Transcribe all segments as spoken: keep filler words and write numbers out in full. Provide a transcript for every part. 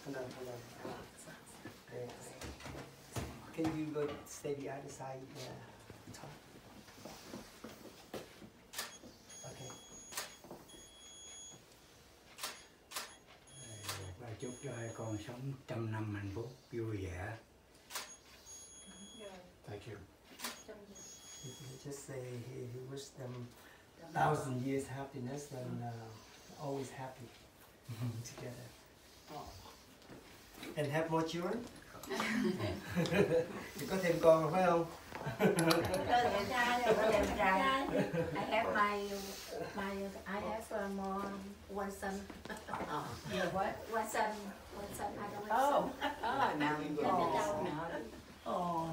Hold on, hold on. Yeah. Can you go stay the other side? Yeah. Top. Okay. Và chúc cho hai con sống trăm năm hạnh phúc vui vẻ. Thank you. Just say he, he wish them thousand years happiness and uh, always happy together. And have more children. Thì có thêm con phải không? Có đẹp trai rồi, có đẹp trai. I have my my I have um, uh, one son. Yeah, what? One son, one son. I don't have Oh, son. oh, now you Yeah, go. that's Now, oh.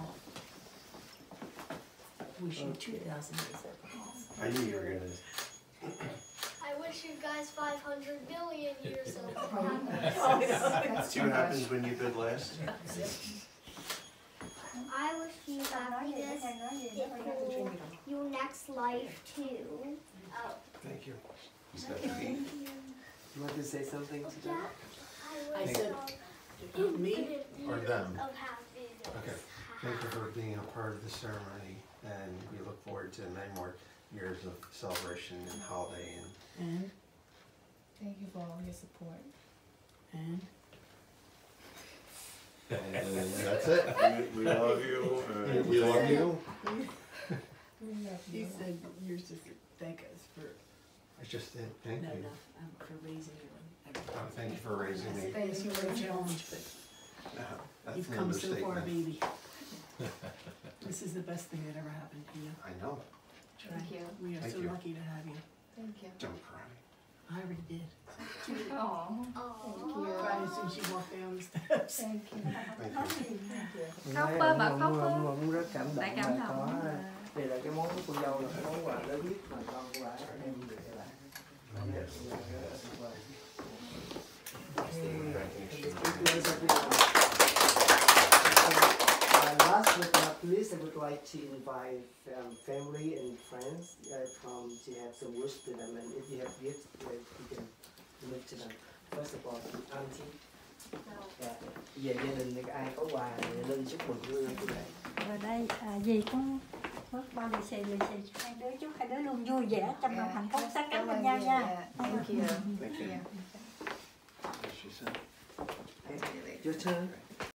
Wish you two thousand years. I knew you were gonna. I wish you guys five hundred million years of See what happens when you bid last? I wish you happiness in your next life too. Oh. Thank you. You want to say something to them? I I wish said, you me? Or them. of happiness. Okay. Thank you for being a part of the ceremony, and we look forward to many more years of celebration and holiday. And And, Thank you for all your support. and, And that's it. We, we love you. Uh, We love you. We love he you. said you're supposed to thank us for, I just did. Thank no, you. no, um, for raising you and everything. Oh, thank you for raising me. Yes, you were a challenge, but No, that's you've an come so far, understatement. baby. This is the best thing that ever happened to you. I know. Thank you. We are Thank so you. lucky to have you. Thank you. Don't cry. I already did. Oh, Aww. Cried as soon as you walked down the steps. thank you. Thank you. Khóc Nói ơi, ông- bà ông- khóc ông- ơi. ông- ông rất cảm động Tại cảm và có động. đây là cái món của cô dâu, là cái món quà lớn nhất mà con của bà đem về cho bà. Uh, last but not least, I would like to invite um, family and friends uh, come to have some wish to them, and if you have gifts, uh, you can give to them. First of all, auntie. Dạ. Về gia đình thì ai có quà thì lên chúc mừng vui cô này. Ở đây à, dì cũng phước bao lì xì lì xì cho hai đứa, chúc hai đứa luôn vui vẻ, trăm năm hạnh phúc, sát cánh bên nhau nha. Thank you. Thank you. She said. Your turn.